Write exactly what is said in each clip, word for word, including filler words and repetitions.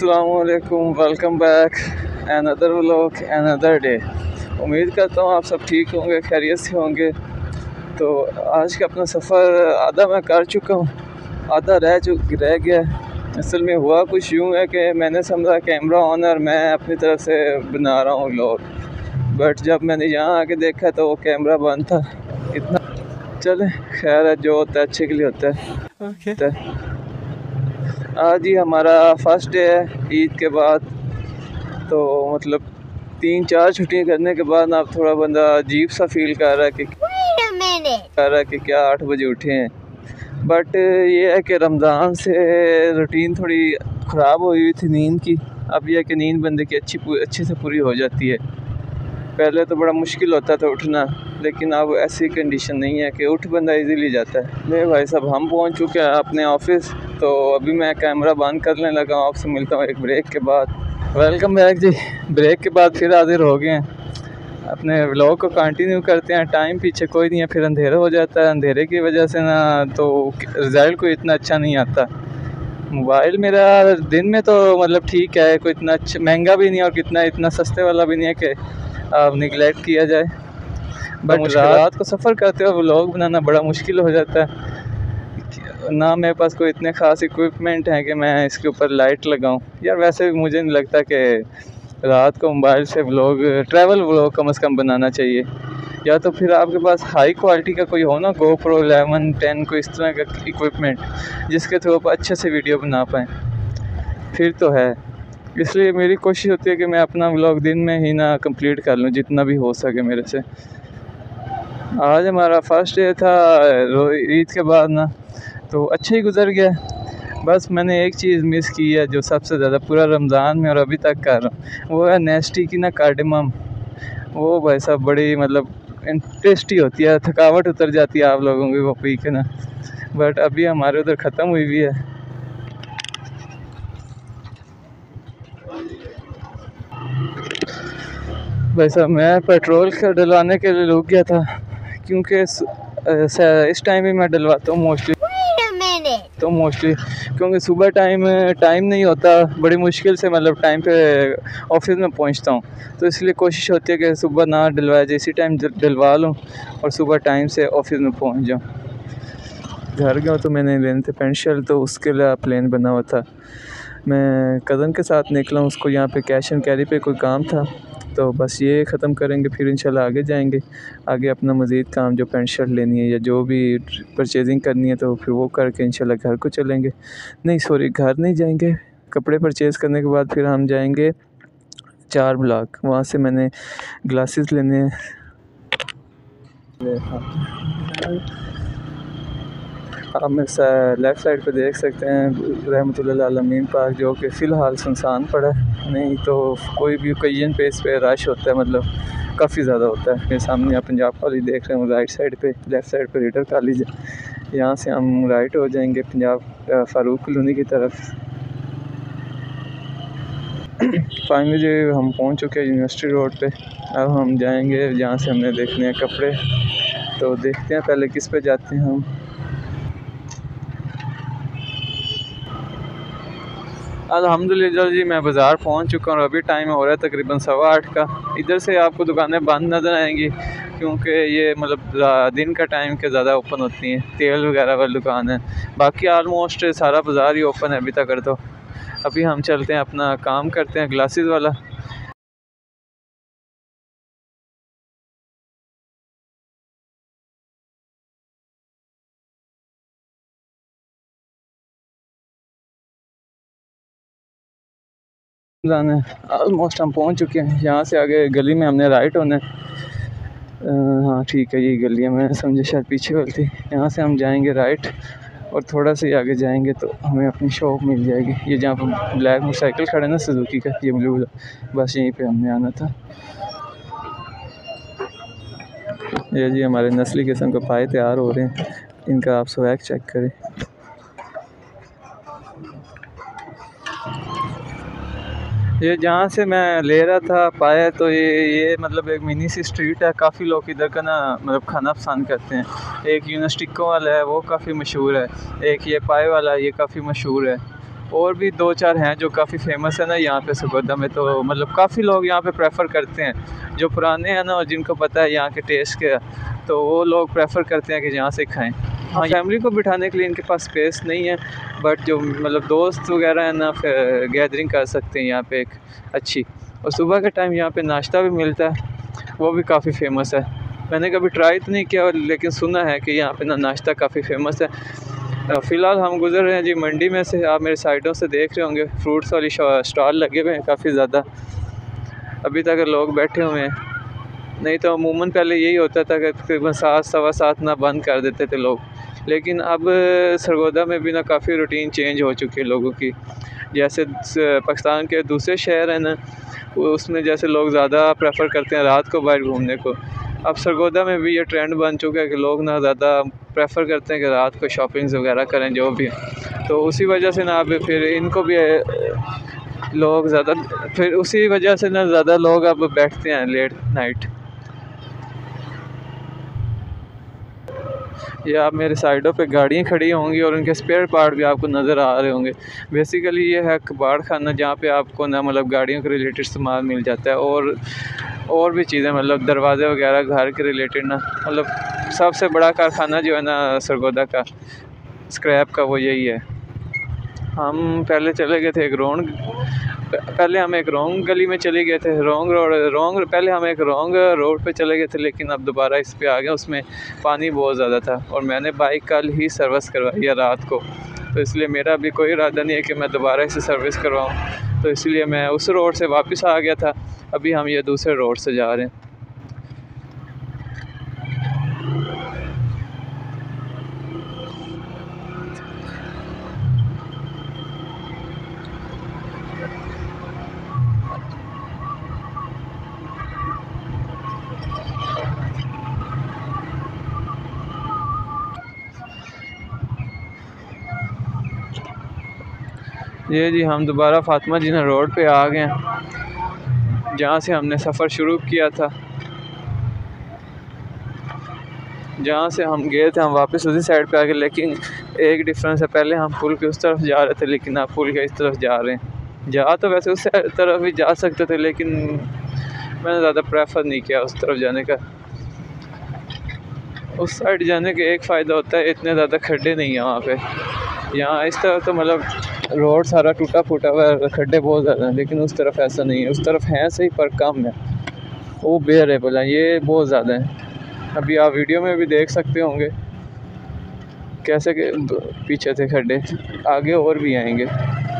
अस्सलामुअलैकुम, welcome back another vlog another day. उम्मीद करता हूँ आप सब ठीक होंगे, खैरियत से होंगे। तो आज का अपना सफ़र आधा मैं कर चुका हूँ, आधा रह चुक रह गया। असल में हुआ कुछ यूँ है कि मैंने समझा कैमरा ऑन और मैं अपनी तरफ से बना रहा हूँ व्लॉग, बट जब मैंने यहाँ आके देखा तो वो कैमरा बंद था। इतना चले, खैर है, जो होता है अच्छे के लिए होता है। okay. आज ही हमारा फर्स्ट डे है ईद के बाद, तो मतलब तीन चार छुट्टियां करने के बाद अब थोड़ा बंदा अजीब सा फील कर रहा है कि कर रहा है कि क्या आठ बजे उठे हैं। बट ये है कि रमज़ान से रूटीन थोड़ी ख़राब हुई हुई थी नींद की। अब यह है कि नींद बंदे की अच्छी अच्छे से पूरी हो जाती है। पहले तो बड़ा मुश्किल होता था उठना, लेकिन अब ऐसी कंडीशन नहीं है कि उठ बंदा इजीली जाता है। नहीं भाई साहब, हम पहुंच चुके हैं अपने ऑफिस, तो अभी मैं कैमरा बंद करने लगा हूँ। आपसे मिलता हूँ एक ब्रेक के बाद। वेलकम बैक जी। ब्रेक के बाद फिर हाजिर हो गए हैं, अपने व्लॉग को कंटिन्यू करते हैं। टाइम पीछे कोई नहीं है, फिर अंधेरा हो जाता है। अंधेरे की वजह से ना तो रिज़ल्ट कोई इतना अच्छा नहीं आता। मोबाइल मेरा दिन में तो मतलब ठीक है, कोई इतना अच्छा महंगा भी नहीं और कितना इतना सस्ते वाला भी नहीं है कि अब निगलेक्ट किया जाए। बट रात को सफ़र करते हुए व्लॉग बनाना बड़ा मुश्किल हो जाता है। ना मेरे पास कोई इतने ख़ास इक्विपमेंट हैं कि मैं इसके ऊपर लाइट लगाऊं। यार वैसे भी मुझे नहीं लगता कि रात को मोबाइल से व्लॉग, ट्रैवल व्लॉग कम से कम बनाना चाहिए। या तो फिर आपके पास हाई क्वालिटी का कोई हो ना, गोप्रो इलेवन टेन, कोई इस तरह का इक्विपमेंट जिसके थ्रू आप अच्छे से वीडियो बना पाएँ, फिर तो है। इसलिए मेरी कोशिश होती है कि मैं अपना व्लॉग दिन में ही ना कंप्लीट कर लूँ जितना भी हो सके मेरे से। आज हमारा फर्स्ट डे था ईद के बाद ना, तो अच्छा ही गुजर गया। बस मैंने एक चीज़ मिस की है जो सबसे ज़्यादा पूरा रमज़ान में और अभी तक कर रहा हूँ, वो है नेस्टी की ना कार्डेमम। वो भाई साहब बड़ी मतलब टेस्टी होती है, थकावट उतर जाती है आप लोगों की वो पी के ना। बट अभी हमारे उधर ख़त्म हुई भी है। भाई साहब मैं पेट्रोल का डलवाने के लिए रुक गया था, क्योंकि इस टाइम भी मैं डलवाता हूँ मोस्टली तो मोस्टली क्योंकि सुबह टाइम टाइम नहीं होता, बड़ी मुश्किल से मतलब टाइम पे ऑफिस में पहुँचता हूँ। तो इसलिए कोशिश होती है कि सुबह ना डलवाया जाए, इसी टाइम डलवा लूँ और सुबह टाइम से ऑफिस में पहुँच जाऊँ। घर गया तो मैंने लेने थे पेंट शर्ट, तो उसके लिए प्लान बना हुआ था। मैं कज़न के साथ निकला हूँ, उसको यहाँ पे कैश एंड कैरी पे कोई काम था, तो बस ये ख़त्म करेंगे फिर इंशाल्लाह आगे जाएंगे। आगे अपना मज़ीद काम जो पेंट शर्ट लेनी है या जो भी परचेजिंग करनी है, तो फिर वो करके इंशाल्लाह घर को चलेंगे। नहीं सॉरी, घर नहीं जाएंगे, कपड़े परचेज़ करने के बाद फिर हम जाएंगे चार ब्लॉक। वहाँ से मैंने ग्लासेस लेने हैं। आप में लेफ़्ट साइड पे देख सकते हैं रहमतुल्लाह आलमीन पार्क, जो कि फ़िलहाल सुनसान पड़ा है। नहीं तो कोई भी ओकेजन पे इस पे रश होता है, मतलब काफ़ी ज़्यादा होता है। मेरे सामने आप पंजाब कॉलेज देख रहे हैं, राइट साइड पे, लेफ़्ट साइड पे रीडर कॉलेज है। यहाँ से हम राइट हो जाएंगे पंजाब फ़ारूक कॉलोनी की तरफ। फाइनली जो हम पहुँच चुके हैं यूनिवर्सिटी रोड पे। अब हम जाएंगे जहाँ से हमने देखने हैं कपड़े, तो देखते हैं पहले किस पे जाते हैं हम। अल्हम्दुलिल्लाह जी, मैं बाज़ार पहुंच चुका हूँ और अभी टाइम हो रहा है तकरीबन सवा आठ का। इधर से आपको दुकानें बंद नज़र आएंगी, क्योंकि ये मतलब दिन का टाइम के ज़्यादा ओपन होती हैं। तेल वगैरह वाली दुकान है, बाकी आलमोस्ट सारा बाज़ार ही ओपन है अभी तक। तो अभी हम चलते हैं, अपना काम करते हैं ग्लासेस वाला। ऑलमोस्ट हम पहुंच चुके हैं। यहाँ से आगे गली में हमने राइट होना है। हाँ ठीक है, यही गली है, मैं समझे शायद पीछे वाली थी। यहाँ से हम जाएंगे राइट और थोड़ा सा ही आगे जाएंगे तो हमें अपनी शॉप मिल जाएगी। ये जहाँ पर ब्लैक मोटरसाइकिल खड़े ना सुजुकी का, ये ब्लू, बस यहीं पे हमने आना था। ये जी हमारे नस्ली किस्म के पाए तैयार हो रहे हैं, इनका आप स्वैग चेक करें। ये जहाँ से मैं ले रहा था पाया, तो ये ये मतलब एक मिनी सी स्ट्रीट है। काफ़ी लोग इधर का ना मतलब खाना पसंद करते हैं। एक यूनिस्टिको वाला है, वो काफ़ी मशहूर है। एक ये पाए वाला है, ये काफ़ी मशहूर है। और भी दो चार हैं जो काफ़ी फेमस है ना यहाँ पे सरगोदा में। तो मतलब काफ़ी लोग यहाँ पे प्रेफर करते हैं, जो पुराने हैं ना और जिनको पता है यहाँ के टेस्ट के, तो वो लोग प्रेफर करते हैं कि यहाँ से खाएं। हाँ, फैमिली को बिठाने के लिए इनके पास स्पेस नहीं है, बट जो मतलब दोस्त वगैरह है ना, फिर गैदरिंग कर सकते हैं यहाँ पे एक अच्छी। और सुबह के टाइम यहाँ पे नाश्ता भी मिलता है, वो भी काफ़ी फेमस है। मैंने कभी ट्राई तो नहीं किया, लेकिन सुना है कि यहाँ पे ना नाश्ता काफ़ी फेमस है। फ़िलहाल हम गुज़र रहे हैं जी मंडी में से, आप मेरे साइडों से देख रहे होंगे फ्रूट्स वाली स्टॉल लगे हुए हैं काफ़ी ज़्यादा। अभी तक लोग बैठे हुए हैं, नहीं तो अमूमन पहले यही होता था कि तकरीबन सात सवा सात ना बंद कर देते थे लोग, लेकिन अब सरगोदा में भी ना काफ़ी रूटीन चेंज हो चुकी है लोगों की। जैसे पाकिस्तान के दूसरे शहर हैं ना, उसमें जैसे लोग ज़्यादा प्रेफर करते हैं रात को बाहर घूमने को, अब सरगोदा में भी ये ट्रेंड बन चुका है कि लोग ना ज़्यादा प्रेफर करते हैं कि रात को शॉपिंग्स वगैरह करें जो भी। तो उसी वजह से ना अब फिर इनको भी लोग ज़्यादा, फिर उसी वजह से ना ज़्यादा लोग अब बैठते हैं लेट नाइट। ये आप मेरे साइडों पे गाड़ियाँ खड़ी होंगी और उनके स्पेयर पार्ट भी आपको नज़र आ रहे होंगे। बेसिकली ये है कबाड़ खाना, जहाँ पे आपको ना मतलब गाड़ियों के रिलेटेड सामान मिल जाता है, और और भी चीज़ें मतलब दरवाज़े वगैरह घर के रिलेटेड ना, मतलब सबसे बड़ा कारखाना जो है ना सरगोदा का स्क्रैप का, वो यही है। हम पहले चले गए थे एक रॉन्ग पहले हम एक रॉन्ग गली में चले गए थे, रॉन्ग रोड रॉन्ग पहले हम एक रॉन्ग रोड पे चले गए थे, लेकिन अब दोबारा इस पे आ गए। उसमें पानी बहुत ज़्यादा था और मैंने बाइक कल ही सर्विस करवाई है रात को, तो इसलिए मेरा भी कोई इरादा नहीं है कि मैं दोबारा इसे सर्विस करवाऊँ, तो इसलिए मैं उस रोड से वापस आ गया था। अभी हम ये दूसरे रोड से जा रहे हैं। ये जी हम दोबारा फातिमा जिन्ना रोड पे आ गए हैं, जहाँ से हमने सफ़र शुरू किया था। जहाँ से हम गए थे हम वापस उसी साइड पे आ गए, लेकिन एक डिफरेंस है, पहले हम पुल के उस तरफ जा रहे थे, लेकिन अब पुल के इस तरफ जा रहे हैं। जा तो वैसे उस तरफ भी जा सकते थे, लेकिन मैंने ज़्यादा प्रेफर नहीं किया उस तरफ जाने का। उस साइड जाने का एक फ़ायदा होता है, इतने ज़्यादा खड्डे नहीं हैं वहाँ पे। यहाँ इस तरफ तो मतलब रोड सारा टूटा फूटा हुआ है, खड्डे बहुत ज़्यादा हैं, लेकिन उस तरफ ऐसा नहीं है। उस तरफ हैं सही पर कम है, वो बेयर है बोला, ये बहुत ज़्यादा है। अभी आप वीडियो में भी देख सकते होंगे कैसे के पीछे थे खड्डे, आगे और भी आएंगे।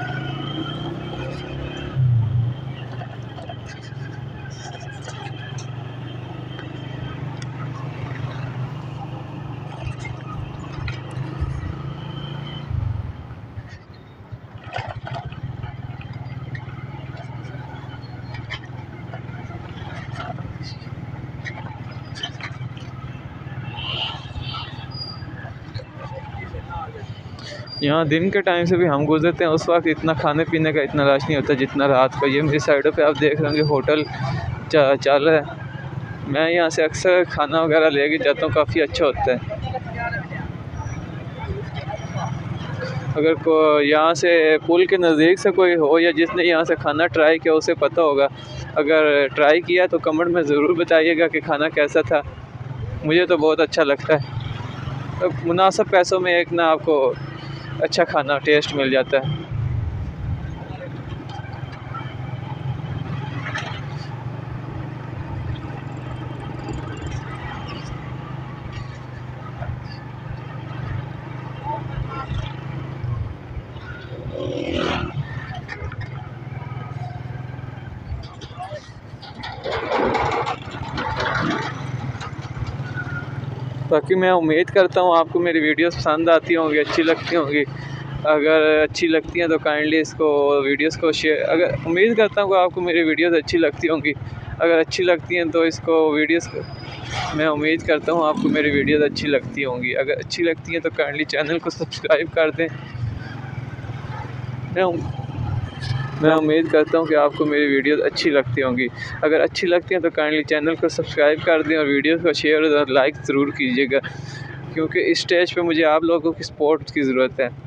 यहाँ दिन के टाइम से भी हम गुजरते हैं, उस वक्त इतना खाने पीने का इतना रश नहीं होता जितना रात को। ये मेरी साइडों पे आप देख रहे होंगे होटल चल रहा है, मैं यहाँ से अक्सर खाना वगैरह लेके जाता हूँ, काफ़ी अच्छा होता है। अगर को यहाँ से पुल के नज़दीक से कोई हो या जिसने यहाँ से खाना ट्राई किया उसे पता होगा, अगर ट्राई किया तो कमेंट में ज़रूर बताइएगा कि खाना कैसा था। मुझे तो बहुत अच्छा लगता है, तो मुनासिब पैसों में एक ना आपको अच्छा खाना टेस्ट मिल जाता है। बाकी मैं उम्मीद करता हूँ आपको मेरी वीडियोस पसंद आती होंगी, अच्छी लगती होंगी। अगर अच्छी लगती हैं तो काइंडली इसको वीडियोस को शेयर, अगर उम्मीद करता हूँ कि आपको मेरी वीडियोस अच्छी लगती होंगी। अगर अच्छी लगती हैं तो इसको वीडियोस मैं उम्मीद करता हूँ आपको मेरी वीडियोस अच्छी लगती होंगी। अगर अच्छी लगती हैं तो काइंडली चैनल को सब्सक्राइब कर दें। मैं मैं उम्मीद करता हूँ कि आपको मेरी वीडियोस अच्छी लगती होंगी। अगर अच्छी लगती हैं तो काइंडली चैनल को सब्सक्राइब कर दें और वीडियोस को शेयर और लाइक ज़रूर कीजिएगा, क्योंकि इस स्टेज पे मुझे आप लोगों की सपोर्ट की ज़रूरत है।